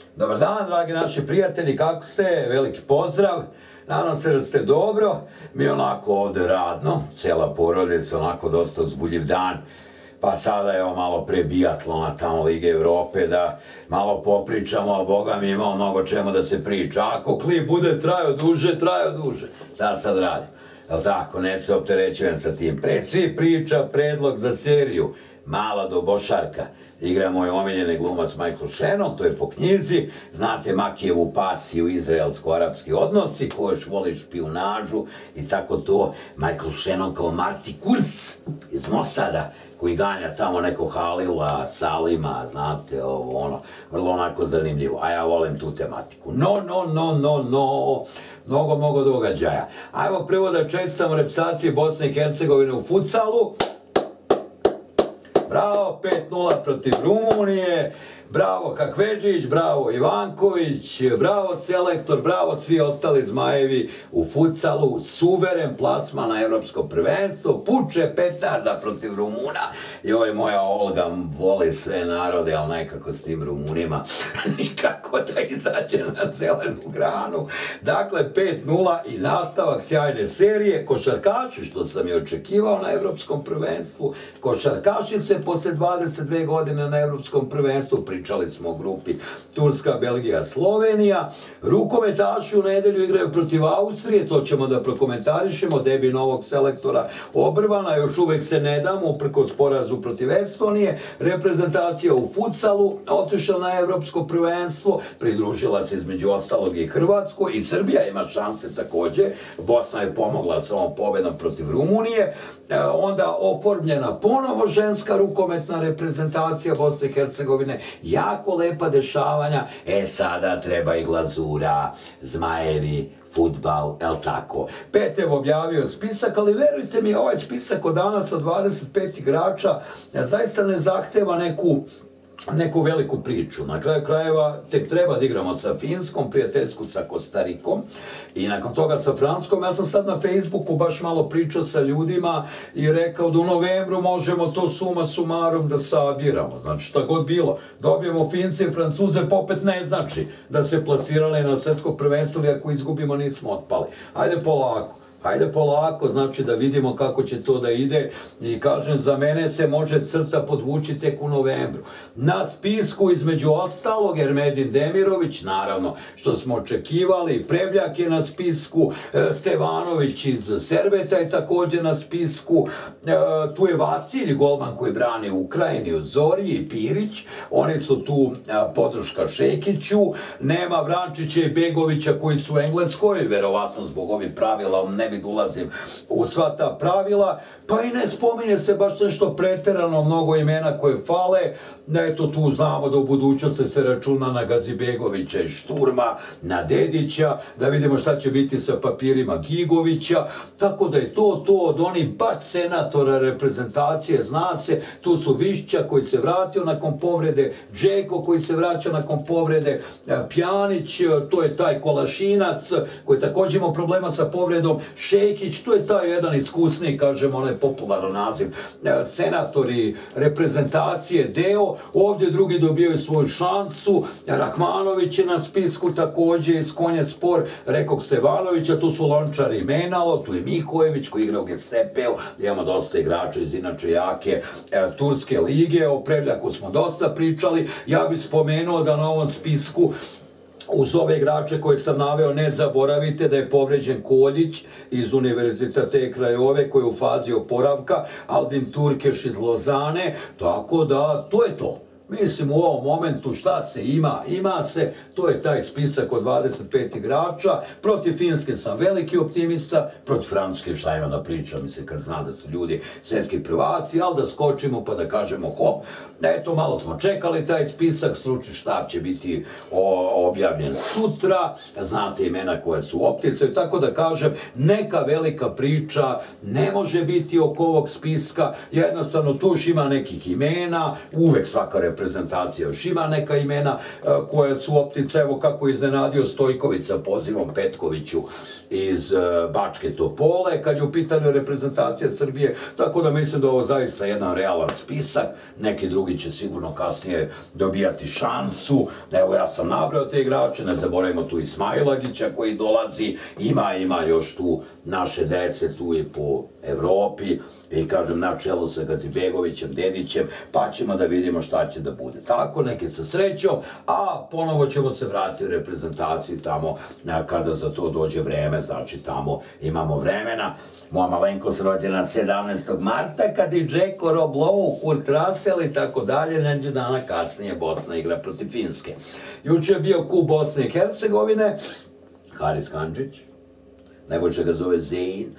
Dobar dan, dragi naši prijatelji, kako ste? Veliki pozdrav. Nadam se da ste dobro. Mi onako ovde radno, cela porodica, onako dosta uzbuljiv dan. Pa sada evo malo pre bijatlona tamo Lige Evrope da malo popričamo, a Boga mi imao mnogo čemu da se priča. Ako klip bude trajao duže, trajao duže. Šta sad radim? Jel' tako? Ne se opterećujem sa tim. Pre svi priča predlog za seriju Mala dobošarka. Igra moj omiljeni glumac Michael Shannon, to je po knjizi. Znate Makijevu pasiju, izraelsko-arapski odnosi, ko još voli špijunažu i tako to. Michael Shannon kao Marty Kurz iz Mosada, koji ganja tamo neko Halila, Salima, znate, ovo, ono, vrlo onako zanimljivo. A ja volim tu tematiku. Mnogo događaja. Ajmo prvo da čestitamo reprezentaciji Bosne i Hercegovine u futsalu. Bravo, 5-0 protiv Rumunije, bravo Kakvedžić, bravo Ivanković, bravo selektor, bravo svi ostali zmajevi u futsalu, suveren plasman na evropsko prvenstvo, puče petarda protiv Rumuna. Joj, moja Olga voli sve narode, ali nekako s tim Rumunima nikako da izađe na zelenu granu. Dakle, 5-0 i nastavak sjajne serije. Košarkaši, što sam i očekivao na evropskom prvenstvu, košarkašice posle 22 godine na evropskom prvenstvu, pričali smo o grupi Turska, Belgija, Slovenija. Rukometaši u nedelju igraju protiv Austrije, to ćemo da prokomentarišemo, debi novog selektora Obrvana, još uvek se ne damo, uprkos porazu protiv Estonije. Reprezentacija u futsalu otišla na evropsko prvenstvo, pridružila se između ostalog i Hrvatskoj, i Srbija ima šanse takođe. Bosna je pomogla sa ovom pobedom protiv Rumunije. Onda oformljena ponovo ženska rukometna reprezentacija Bosne i Hercegovine, jako lepa dešavanja. Sada treba i glazura, zmajevi, fudbal, el tako. Petev objavio spisak, ali verujte mi, ovaj spisak od danas od 25 igrača zaista ne zahteva neku veliku priču. Na kraju krajeva tek treba da igramo sa Finskom, prijateljsku sa Kostarikom i nakon toga sa Francuskom. Ja sam sad na Facebooku baš malo pričao sa ljudima i rekao da u novembru možemo to suma sumarom da sabiramo. Znači šta god bilo. Dobijemo Fince i Francuze, popet ne znači da se plasirali na svetsko prvenstvo ili ako izgubimo nismo otpali. Ajde polako. Hajde polako, znači da vidimo kako će to da ide i kažem, za mene se može crta podvući tek u novembru. Na spisku između ostalog Ermedin Demirović, naravno što smo očekivali, Prevljak je na spisku, Stevanović iz Serveta je također na spisku, tu je Vasilj, golman koji brani u Ukrajini u Zoriji, i Pirić, oni su tu podrška Šekiću, nema Vrančića i Begovića koji su u Engleskoj, verovatno zbog ovih pravila, ne bi da ulazim u sva ta pravila, pa i ne spominje se baš nešto preterano mnogo imena koje fale. Eto, tu znamo da u budućnosti se računa na Gazibegovića i Šturma, na Dedića, da vidimo šta će biti sa papirima Gigovića, tako da je to od onih baš senatora reprezentacije, zna se, tu su Višća koji se vratio nakon povrede, Džeko koji se vraća nakon povrede, Pjanić, to je taj Kolašinac koji također ima problema sa povredom, Šejkić, to je taj jedan iskusni, kažemo, onaj popularan naziv, senatori reprezentacije, deo. Ovdje drugi dobijaju svoju šansu, Rahmanović je na spisku također iz Konje Spor, rekog Stevanovića, tu su Lončar i Menalo, tu je Mikojević koji igra u Gestepeu, imamo dosta igrača iz inače jake Turske lige, o Prevljaku smo dosta pričali. Ja bih spomenuo da na ovom spisku uz ove igrače koje sam naveo ne zaboravite da je povređen Koljić iz Univerzitete Krajove koji je u fazi oporavka, Aldin Turkeš iz Lozane, tako da to je to. Mislim, u ovom momentu šta se ima se, to je taj spisak od 25 igrača. Protiv Finske sam veliki optimista, protiv Francuske šta ima da pričam, mislim, kad zna da su ljudi svetski prvaci, ali da skočimo pa da kažemo hop, eto, malo smo čekali taj spisak, stručni štab će biti objavljen sutra, znate imena koje su u opticaju, tako da kažem, neka velika priča ne može biti oko ovog spiska, jednostavno tu još ima nekih imena, uvek svaka reprezentacija reprezentacija još ima neka imena koja su optica, evo kako je iznenadio Stojković sa pozivom Petkoviću iz Bačke Topole, kad je u pitanju reprezentacija Srbije, tako da mislim da je ovo zaista jedan realan spisak, neki drugi će sigurno kasnije dobijati šansu, evo ja sam nabrao te igrače, ne zaboravimo tu i Smailagića koji dolazi, ima još tu naše dece tu i po Evropi i kažem na čelu sa Gazibegovićem, Dedićem, pa ćemo da vidimo šta će da bude. Tako, neke sa srećom, a ponovo ćemo se vratiti u reprezentaciji tamo kada za to dođe vreme, znači tamo imamo vremena. Moja malenkost rođena 17. marta, kad i Džeko, Rob Lowe, Kurt Russell i tako dalje, neđe dana kasnije Bosna igra protiv Finske. Juče je bio kup Bosne i Hercegovine, Haris Kandžić, Nebojša ga zove Zein,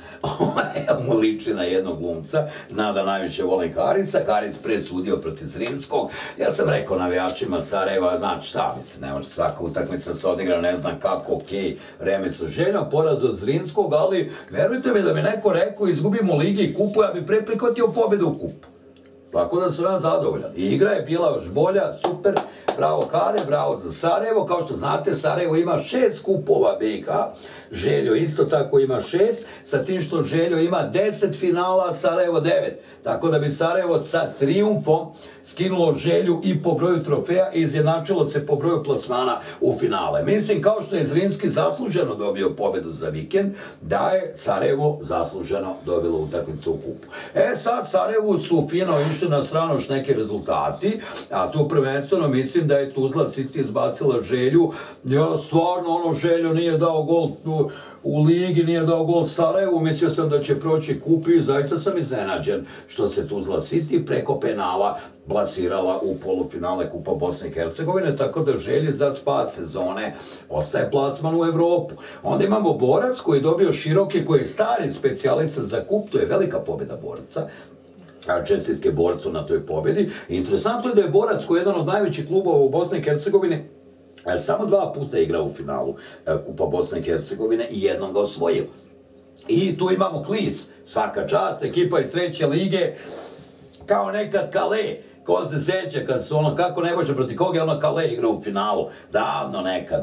mu liči na jednog glumca, zna da najviše volim Harisa, Haris presudio protiv Zrinskog, ja sam rekao navijačima Sarajeva, znači šta mislim, ne može svaka utakmica se odigra, ne znam kako, okej, vreme sa željom, poraz od Zrinskog, ali verujte mi da mi neko rekao, izgubimo ligi i kupu, ja bi pre prihvatio pobedu u kupu. Tako da sam ja zadovoljan. I igra je bila još bolja, super, bravo Hare, bravo za Sarajevo. Kao što znate, Sarajevo ima 6 kupova BiH, Željo isto tako ima 6, sa tim što Željo ima 10 finala, Sarajevo 9. Tako da bi Sarajevo sa trijumfom skinulo Želju i po broju trofeja i izjednačilo se po broju plasmana u finale. Mislim, kao što je Zrinski zasluženo dobio pobedu za vikend, da je Sarajevo zasluženo dobilo utakmicu u kupu. Sad Sarajevu su fino išli na stranu još neki rezultati, a tu prvenstveno mislim da je Tuzla City izbacila Želju. Stvarno, Željo nije dao gol u ligi, nije dao gol Sarajevu, mislio sam da će proći kup i zaista sam iznenađen što se Tuzla City preko penala plasirala u polufinale Kupa Bosne i Hercegovine, tako da Želji za spas sezone ostaje plasman u Evropu. Onda imamo Borac koji je dobio Široki, koji je stari specijalista za kup, to je velika pobjeda Borca, čestitke Borcu na toj pobjedi. Interesantno je da je Borac, koji je jedan od najvećih klubova u Bosni i Hercegovini, samo 2 puta igrao u finalu Kupa Bosne i Hercegovine i jednom ga osvojio. I tu imamo Klis, svaka čast, ekipa iz 3. lige, kao nekad Kale, ko se seća kad su kako ne može protiv koga je Kale igrao u finalu, davno nekad,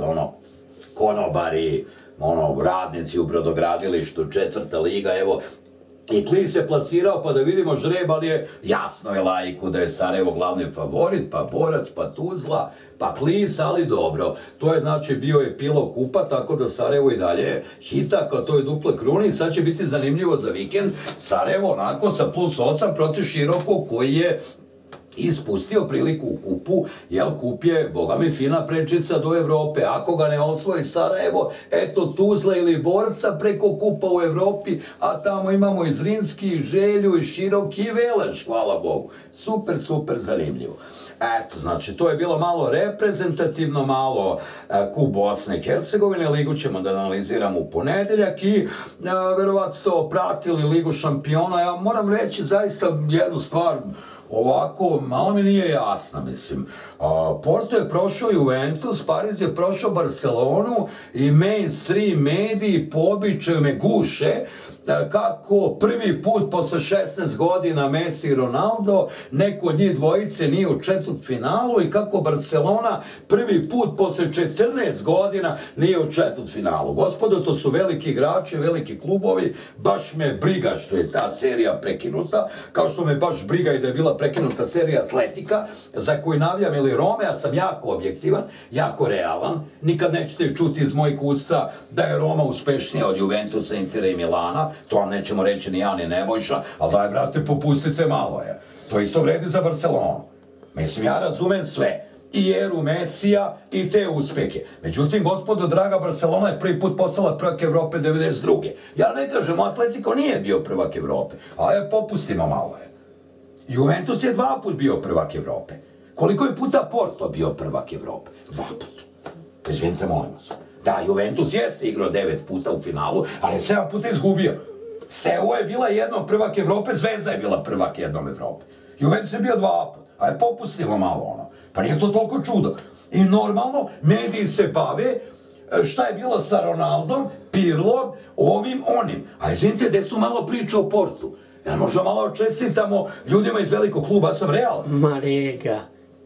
konobari, radnici u brodogradilištu, 4. liga, evo, i Klis se plasirao, pa da vidimo žreb, ali je jasno je laiku da je Sarajevo glavni favorit, pa Borac, pa Tuzla, pa Klis, ali dobro. To je znači bio epilog kupa, tako da Sarajevo i dalje hita, kao to je duple kruni. Sad će biti zanimljivo za vikend. Sarajevo onako sa +8 protiv Širokog, koji je ispustio priliku u kupu, jer kup je, boga mi, fina prečica do Evrope. Ako ga ne osvoji Sarajevo, eto Tuzla ili Borca preko kupa u Evropi, a tamo imamo i Zrinski, i Želju, i Široki, i Veleš, hvala Bogu. Super, super zanimljivo. Eto, znači, to je bilo malo reprezentativno, malo kup Bosne i Hercegovine. Ligu ćemo da analiziramo u ponedeljak i verovatno ste pratili Ligu šampiona. Ja moram reći zaista jednu stvar, ovako, malo mi nije jasno, mislim. Porto je prošao Juventus, Pariz je prošao Barcelonu i mainstream mediji po običaju me guše kako prvi put posle 16 godina Messi i Ronaldo, neko od njih dvojice nije u četvrtfinalu i kako Barcelona prvi put posle 14 godina nije u četvrtfinalu. Gospodo, to su veliki igrači, veliki klubovi, baš me briga što je ta serija prekinuta, kao što me baš briga i da je bila prekinuta serija Atletika, za koju navijam ili Rome, ja sam jako objektivan, jako realan, nikad nećete čuti iz mojih usta da je Roma uspešnija od Juventusa, Intera i Milana, to vam nećemo reći ni ja ni Nebojša, ali daj, brate, popustite malo, je. To isto vredi za Barcelonu. Mislim, ja razumem sve. I eru Mesija i te uspehe. Međutim, gospodo draga, Barcelona je prvi put postala prvak Evrope 92. Ja ne kažem, Atletico nije bio prvak Evrope, ali popustimo malo, je. Juventus je 2 put bio prvak Evrope. Koliko je puta Porto bio prvak Evrope? 2 puta. Izvinite, molim vas. Da, Juventus jeste igrao 9 puta u finalu, ali 7 puta izgubio. Steaua je bila jednom prvak Evrope, Zvezda je bila prvak jednom Evrope. Juventus je bio 2 puta. Ajde, popustimo malo Pa nije to toliko čudo. I normalno, mediji se bave šta je bilo sa Ronaldom, Pirlom, ovim, onim. A izvinite, gde su malo priče o Portu? Ja možda malo čestitamo ljudima iz velikog kluba, ja sam realan. Marega.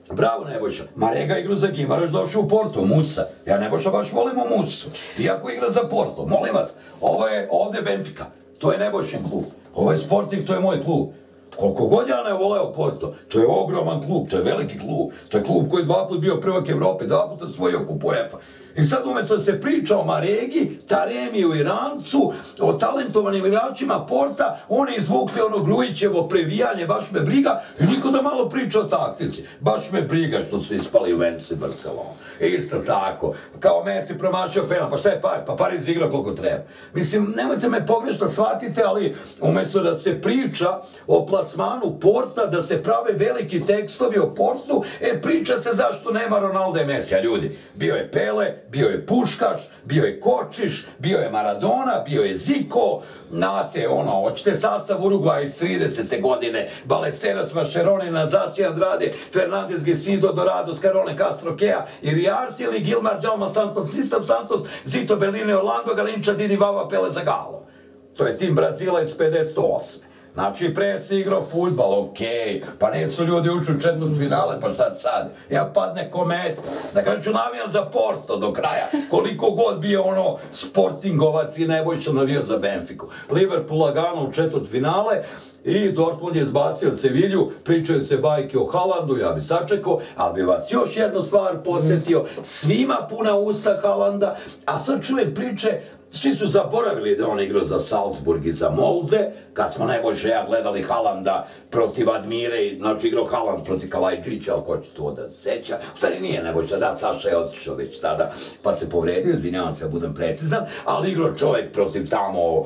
Bravo Nebojša. Marega igra za Gimaraš, došao u Porto, Musa. Ja Nebojša baš volimo Musu. Iako igra za Porto, molim vas. Ovo je ovde Benfica. To je Nebojšin klub. Ovo je Sporting, to je moj klub. Koliko god ja ne voleo Porto, to je ogroman klub, to je veliki klub. To je klub koji 2 puta bio prvak Evrope, 2 puta svojio kup UEFA. I sad umjesto da se priča o Maregi, Taremiju i Rancu, o talentovanim igračima Porta, oni izvukli ono Grujićevo previjanje, baš me briga, i niko da malo priča o taktici. Baš me briga što su ispali Juventus i Barcelona. Isto tako, kao Messi promašio penal, pa šta je Par? Pa Paris igra koliko treba. Mislim, nemojte me pogrešno shvatite, ali umjesto da se priča o plasmanu Porta, da se prave veliki tekstovi o Portu, priča se zašto nema Ronalda i Messija, ljudi. Bio je Pele, bio je Puškaš, bio je Kočiš, bio je Maradona, bio je Zico, znate, hoćete sastav Urugvaja iz 30. godine, Balesteros, Mascheroni, Nazassi, Andrade, Fernandez, Gesido, Dorado, Scarone, Castro, Kea, Iriarty ili Gilmar, Djalma, Santos, Zito, Bellini, Orlando, Galinča, Didi, Vava, Pele, Zagallo. To je tim Brazila iz 58. Znači, pre si igrao futbal, okej, pa nisu ljudi ušli u četvrtfinale, pa šta sad? Ja padne kometa. Na kraju ću navijam za Porto do kraja. Koliko god bio Sportingovac i Nebojša navio za Benfiku. Liverpool lagano u četvrtfinale i Dortmund je izbacio Sevilju, pričaju se bajke o Haalandu, ja bi sačekao, ali bi vas još jednu stvar podsjetio, svima puna usta Haalanda, a sad čujem priče. Svi su zaboravili da on igrao za Salzburg i za Molde, kad smo Nebojša ja gledali Haalanda protiv Admire, znači igrao Haaland protiv Kalajđića, ali ko će to da se seća? U stvari nije Nebojša, da, Saša je otišao već tada, pa se povredio, izvinjavam se da budem precizan, ali igrao čovjek protiv tamo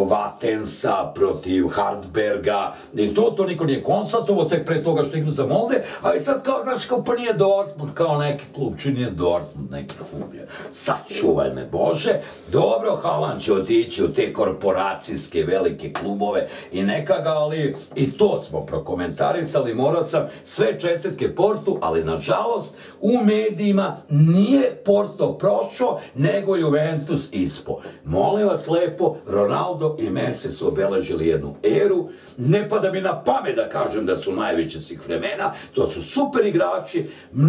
Vatensa, protiv Hardberga, i to niko nije konstatovao, tek pre toga što igrao za Molde, a i sad kao, znači, kao pa nije Dortmund, kao neki klub, či nije Dortmund neki klub, sačuvaj me Bože, dobro, Haaland će otići u te korporacijske velike klubove i neka ga, ali i to smo prokomentarisali, morao sam sve čestitke Portu, ali nažalost u medijima nije Porto prošao, nego Juventus ispo. Molim vas lepo, Ronaldo i Messi su obeležili jednu eru, ne pada mi na pamet da kažem da su najveći svih vremena, to su super igrači,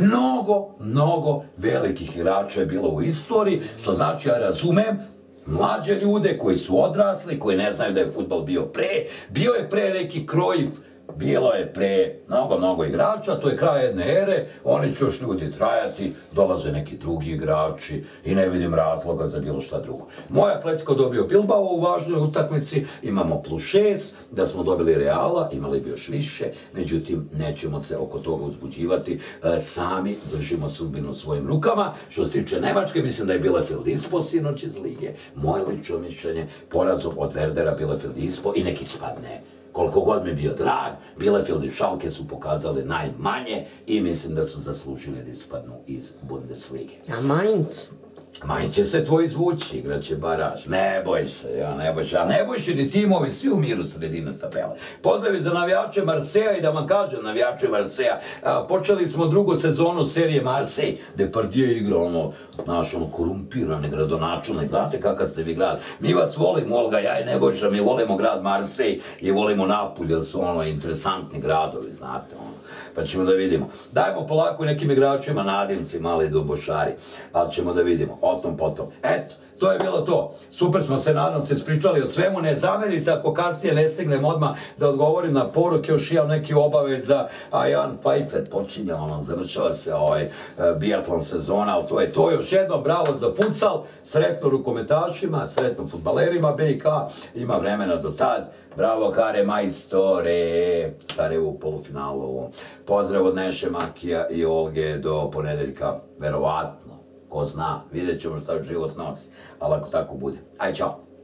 mnogo velikih igrača je bilo u istoriji, što znači ja razumem mlađe ljude koji su odrasli, koji ne znaju da je fudbal bio je pre neki Cruyff, bilo je pre mnogo igrača, to je kraj jedne ere, oni će još ljudi trajati, dolaze neki drugi igrači i ne vidim razloga za bilo šta drugo. Moj Atletico dobio Bilbao u važnoj utakmici, imamo +6, da smo dobili Reala, imali bi još više, međutim nećemo se oko toga uzbuđivati, sami držimo sudbinu u svojim rukama. Što se tiče Nemačke, mislim da je Bielefeld ispo sinoć iz lige, moje lično mišljenje, porazom od Werdera Bielefeld ispo i neki spadne. Koliko god mi je bio drag, Bielefeld i Schalke su pokazali najmanje i mislim da su zaslužili da ispadnu iz Bundeslige. A Mainz? Mainz će se tvoj izvući, igraće baraž. Ne boj se, a ne boj se ni timovi, svi u miru sredine tabele. Pozdravi za navijače Marseja i da vam kažem navijače Marseja, počeli smo drugu sezonu serije Marsej, Depardieu igra naš korumpirani gradonačelnik, znate kakav ste vi grad. Mi vas volimo, Olga, ja i Nebojša, mi volimo grad Marsej i volimo Napulj, jer su interesantni gradovi, znate, pa ćemo da vidimo. Dajmo polako nekim igračima nadimci, mali dobošari, ali ćemo da vidimo, o tom potom. Eto, to je bilo to. Super smo se, nadam se, ispričali o svemu. Ne zamerite ako kasnije ne stignem odmah da odgovorim na poruke, još imam neki obaveza, a Jan Pfeiffer počinje, završava se biatlon sezona, ali to je to. Još jednom bravo za futsal, sretno rukometašima, sretno fudbalerima BiH, ima vremena do tad. Bravo, kare majstore, Sarajevo u polufinalu. Pozdrav od Neše, Makija i Olge do ponedeljka, verovatno. Ko zna, vidjet ćemo šta život nosi, ali ako tako bude. Aj, čao!